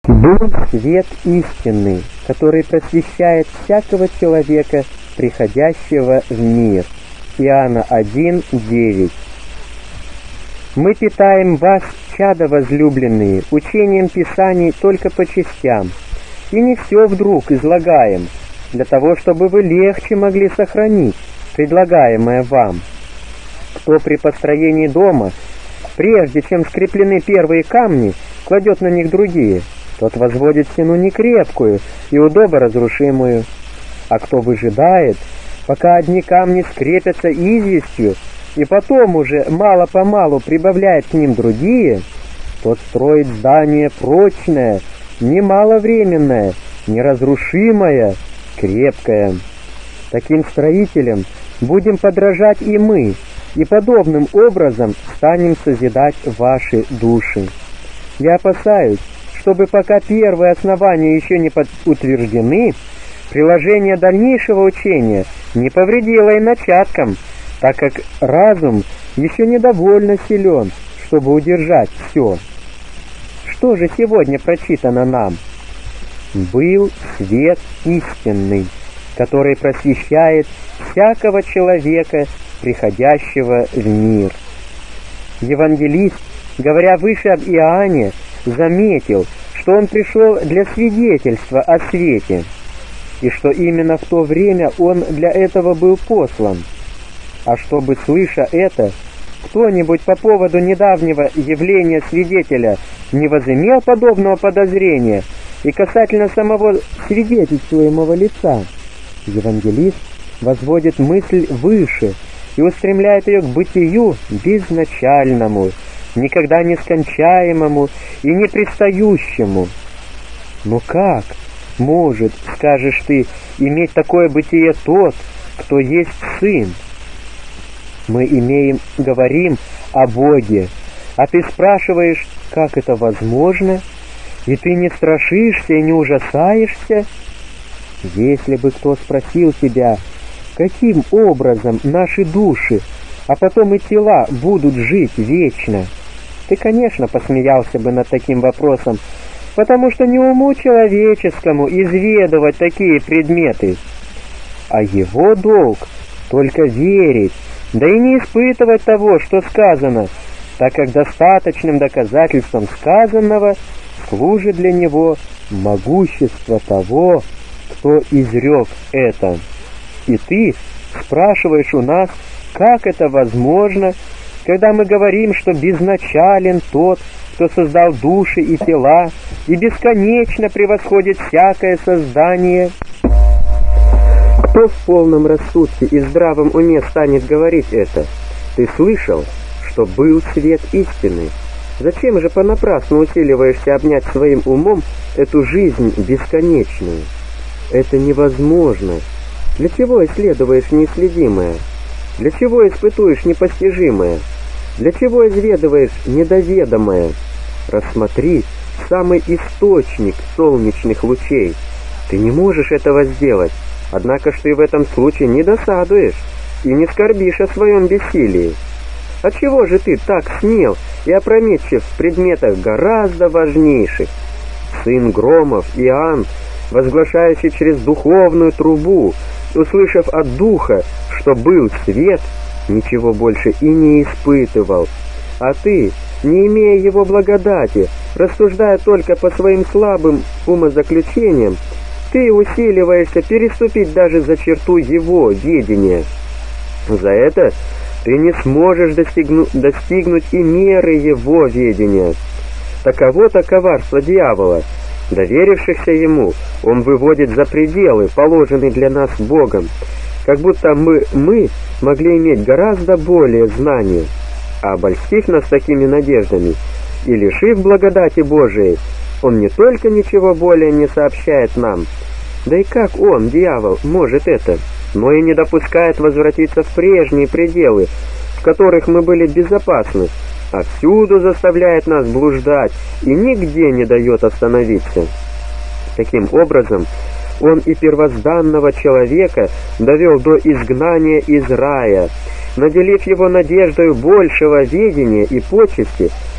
Был свет истинный, который просвещает всякого человека, приходящего в мир. Иоанна 1:9. Мы питаем вас, чада возлюбленные, учением Писаний только по частям, и не все вдруг излагаем, для того, чтобы вы легче могли сохранить предлагаемое вам. Кто при построении дома, прежде чем скреплены первые камни, кладет на них другие, тот возводит стену некрепкую и удобо разрушимую. А кто выжидает, пока одни камни скрепятся известью, и потом уже мало-помалу прибавляет к ним другие, тот строит здание прочное, немаловременное, неразрушимое, крепкое. Таким строителям будем подражать и мы, и подобным образом станем созидать ваши души. Я опасаюсь, чтобы пока первые основания еще не утверждены, приложение дальнейшего учения не повредило и начаткам, так как разум еще недовольно силен, чтобы удержать все. Что же сегодня прочитано нам? «Был свет истинный, который просвещает всякого человека, приходящего в мир». Евангелист, говоря выше об Иоанне, заметил, что он пришел для свидетельства о свете, и что именно в то время он для этого был послан. А чтобы, слыша это, кто-нибудь по поводу недавнего явления свидетеля не возымел подобного подозрения и касательно самого свидетельствуемого лица, евангелист возводит мысль выше и устремляет ее к бытию безначальному, никогда не скончаемому и непрестающему. Но как может, скажешь ты, иметь такое бытие тот, кто есть Сын? Мы говорим о Боге, а ты спрашиваешь, как это возможно, и ты не страшишься и не ужасаешься? Если бы кто спросил тебя, каким образом наши души, а потом и тела будут жить вечно, ты, конечно, посмеялся бы над таким вопросом, потому что не уму человеческому изведывать такие предметы, а его долг только верить, да и не испытывать того, что сказано, так как достаточным доказательством сказанного служит для него могущество того, кто изрек это. И ты спрашиваешь у нас, как это возможно, когда мы говорим, что безначален тот, кто создал души и тела, и бесконечно превосходит всякое создание? Кто в полном рассудке и здравом уме станет говорить это? Ты слышал, что был свет истины. Зачем же понапрасну усиливаешься обнять своим умом эту жизнь бесконечную? Это невозможно. Для чего исследуешь неисследимое? Для чего испытуешь непостижимое? Для чего изведываешь недоведомое? Рассмотри самый источник солнечных лучей. Ты не можешь этого сделать, однако ж ты в этом случае не досадуешь и не скорбишь о своем бессилии. Отчего же ты так смел и опрометчив в предметах гораздо важнейших? Сын громов Иоанн, возглашающий через духовную трубу, услышав от Духа, что был свет, ничего больше и не испытывал. А ты, не имея его благодати, рассуждая только по своим слабым умозаключениям, ты усиливаешься переступить даже за черту его ведения. За это ты не сможешь достигнуть и меры его ведения. Таково-то коварство дьявола. Доверившихся ему, он выводит за пределы, положенные для нас Богом, как будто мы могли иметь гораздо более знания. А обольстив нас такими надеждами и лишив благодати Божией, он не только ничего более не сообщает нам, да и как он, дьявол, может это, но и не допускает возвратиться в прежние пределы, в которых мы были безопасны, а всюду заставляет нас блуждать и нигде не дает остановиться. Таким образом, он и первозданного человека довел до изгнания из рая, наделив его надеждою большего ведения и почести,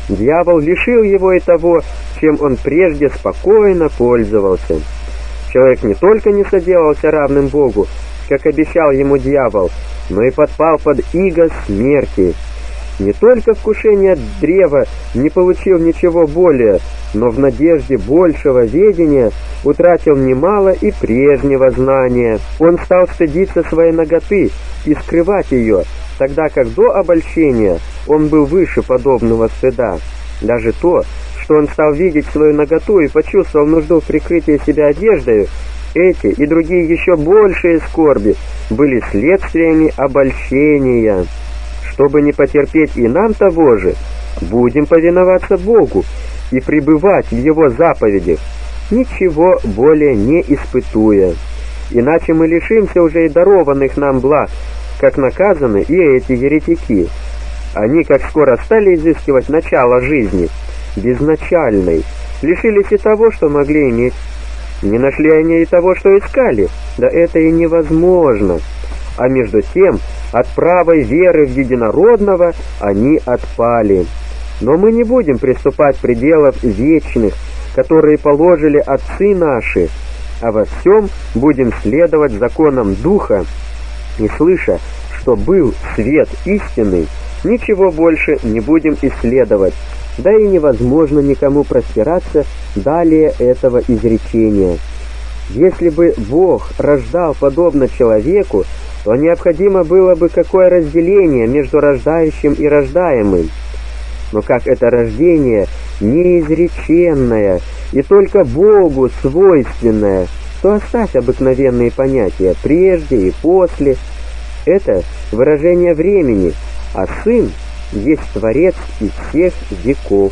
Дьявол лишил его и того, чем он прежде спокойно пользовался. Человек не только не соделался равным Богу, как обещал ему дьявол, но и подпал под иго смерти. Не только вкушение от древа не получил ничего более, но в надежде большего ведения утратил немало и прежнего знания. Он стал стыдиться своей наготы и скрывать ее, тогда как до обольщения он был выше подобного стыда. Даже то, что он стал видеть свою наготу и почувствовал нужду в прикрытии себя одеждою, эти и другие еще большие скорби были следствиями обольщения. Чтобы не потерпеть и нам того же, будем повиноваться Богу и пребывать в Его заповедях, ничего более не испытуя. Иначе мы лишимся уже и дарованных нам благ, как наказаны и эти еретики. Они, как скоро стали изыскивать начало жизни, безначальной, лишились и того, что могли иметь. Не нашли они и того, что искали, да это и невозможно. А между тем, от правой веры в единородного они отпали. Но мы не будем приступать пределов вечных, которые положили отцы наши, а во всем будем следовать законам Духа, и, слыша, что был свет истинный, ничего больше не будем исследовать, да и невозможно никому простираться далее этого изречения. Если бы Бог рождал подобно человеку, то необходимо было бы какое разделение между рождающим и рождаемым. Но как это рождение неизреченное и только Богу свойственное, то оставь обыкновенные понятия «прежде» и «после». Это выражение времени, а Сын есть Творец из всех веков.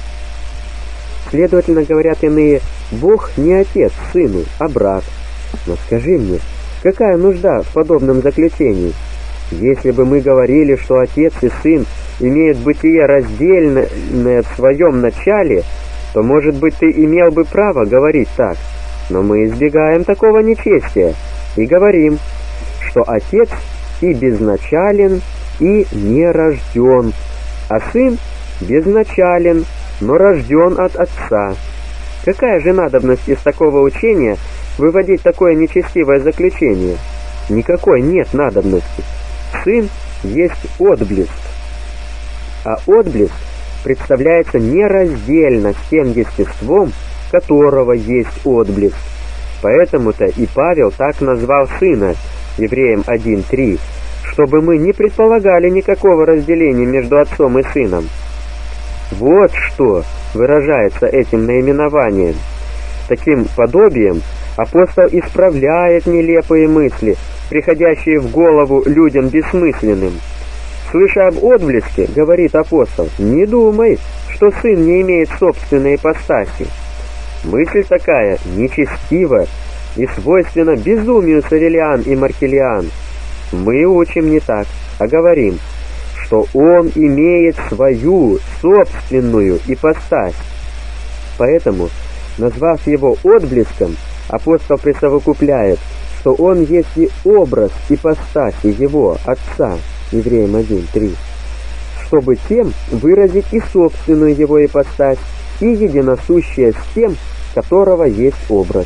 Следовательно, говорят иные, Бог не отец Сыну, а брат. Но скажи мне, какая нужда в подобном заключении? Если бы мы говорили, что Отец и Сын имеют бытие раздельное в своем начале, то, может быть, ты имел бы право говорить так. Но мы избегаем такого нечестия и говорим, что Отец и безначален, и не рожден, а Сын безначален, но рожден от Отца. Какая же надобность из такого учения выводить такое нечестивое заключение? Никакой нет надобности. Сын есть отблеск, а отблеск представляется нераздельно с тем естеством, которого есть отблеск. Поэтому-то и Павел так назвал Сына, Евреям 1:3, чтобы мы не предполагали никакого разделения между Отцом и Сыном. Вот что выражается этим наименованием. Таким подобием апостол исправляет нелепые мысли, приходящие в голову людям бессмысленным. Слыша об отблеске, говорит апостол, не думай, что Сын не имеет собственной ипостаси. Мысль такая нечестива и свойственна безумию Савелиан и Маркелиан. Мы учим не так, а говорим, что Он имеет свою собственную ипостась. Поэтому, назвав Его отблеском, апостол присовокупляет, что Он есть и образ ипостаси Его, Отца, Евреям 1:3, чтобы тем выразить и собственную Его ипостась, и единосущее с тем, которого есть образ.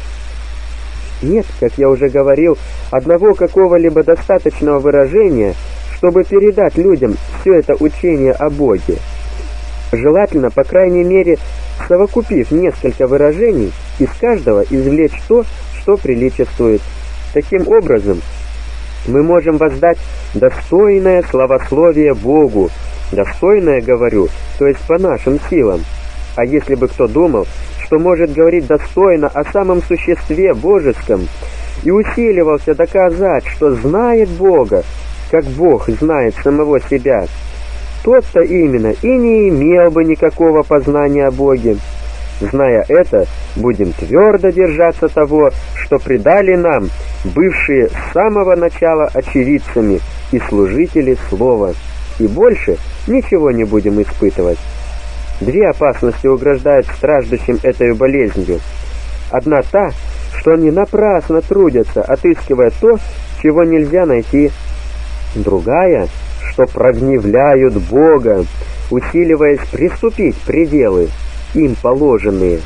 Нет, как я уже говорил, одного какого-либо достаточного выражения, чтобы передать людям все это учение о Боге. Желательно, по крайней мере, совокупив несколько выражений, из каждого извлечь то, что приличествует. Таким образом, мы можем воздать достойное славословие Богу, достойное, говорю, то есть по нашим силам. А если бы кто думал, что может говорить достойно о самом существе божеском, и усиливался доказать, что знает Бога, как Бог знает самого себя, тот-то именно и не имел бы никакого познания о Боге. Зная это, будем твердо держаться того, что предали нам бывшие с самого начала очевидцами и служители Слова, и больше ничего не будем испытывать. Две опасности угрожают страждущим этой болезнью. Одна та, что они напрасно трудятся, отыскивая то, чего нельзя найти. Другая, что прогневляют Бога, усиливаясь приступить пределы, им положенные.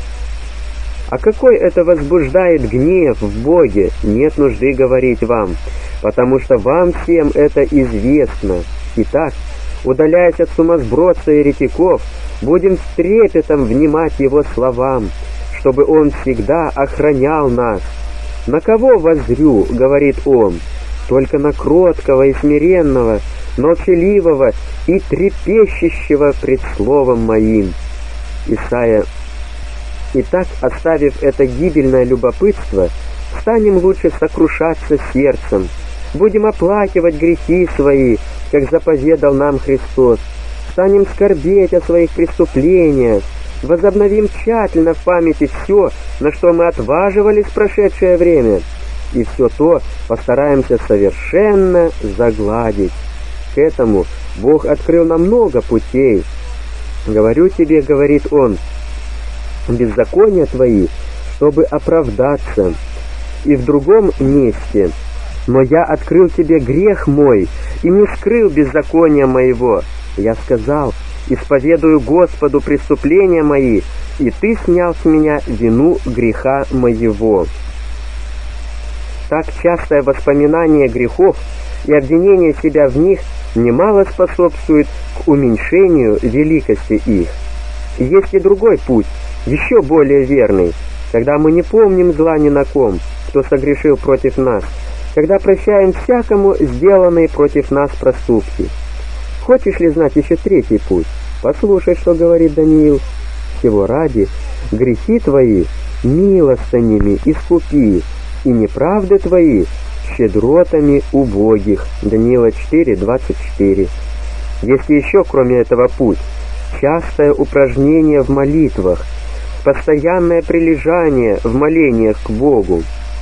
А какой это возбуждает гнев в Боге, нет нужды говорить вам, потому что вам всем это известно. Итак, удаляясь от сумасбродца и еретиков, будем с трепетом внимать его словам, чтобы он всегда охранял нас. «На кого воззрю, — говорит он, — только на кроткого и смиренного, молчаливого и трепещущего пред словом моим». Исайя. Итак, оставив это гибельное любопытство, станем лучше сокрушаться сердцем, будем оплакивать грехи свои, как заповедал нам Христос, станем скорбеть о своих преступлениях, возобновим тщательно в памяти все, на что мы отваживались в прошедшее время, и все то постараемся совершенно загладить. К этому Бог открыл нам много путей. «Говорю тебе, — говорит Он, — беззакония твои, чтобы оправдаться». И в другом месте: «Но я открыл тебе грех мой и не скрыл беззакония моего. Я сказал: исповедую Господу преступления мои, и ты снял с меня вину греха моего». Так частое воспоминание грехов и обвинение себя в них немало способствует к уменьшению великости их. И есть и другой путь, еще более верный, когда мы не помним зла ни на ком, кто согрешил против нас, когда прощаем всякому сделанные против нас проступки. Хочешь ли знать еще третий путь? Послушай, что говорит Даниил. «Всего ради грехи твои милостынями искупи, и неправды твои щедротами убогих». Даниила 4:24. Есть еще, кроме этого, путь: частое упражнение в молитвах, постоянное прилежание в молениях к Богу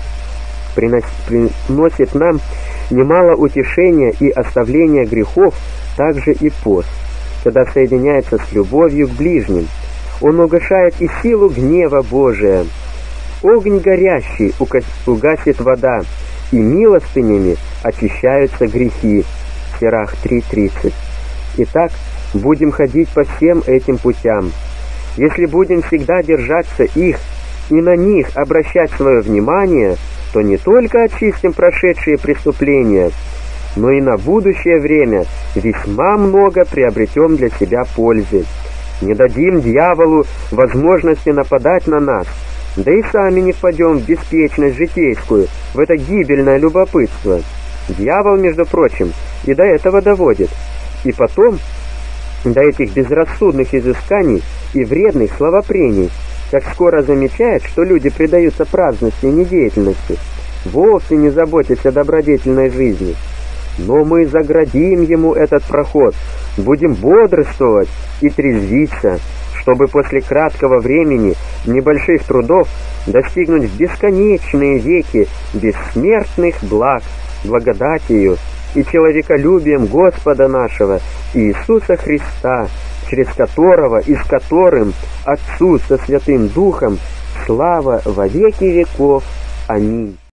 приносит нам немало утешения и оставления грехов, также и пост, когда соединяется с любовью к ближним. Он угашает и силу гнева Божия. Огонь горящий угасит вода, и милостынями очищаются грехи. Сирах 3:30. Итак, будем ходить по всем этим путям. Если будем всегда держаться их и на них обращать свое внимание, то не только очистим прошедшие преступления, но и на будущее время весьма много приобретем для себя пользы. Не дадим дьяволу возможности нападать на нас, да и сами не впадем в беспечность житейскую, в это гибельное любопытство. Дьявол, между прочим, и до этого доводит. И потом, до этих безрассудных изысканий и вредных словопрений, как скоро замечает, что люди предаются праздности и недеятельности, вовсе не заботясь о добродетельной жизни. Но мы заградим ему этот проход, будем бодрствовать и трезвиться, чтобы после краткого времени небольших трудов достигнуть в бесконечные веки бессмертных благ, благодатью и человеколюбием Господа нашего Иисуса Христа, через которого и с которым Отцу со Святым Духом слава во веки веков. Аминь.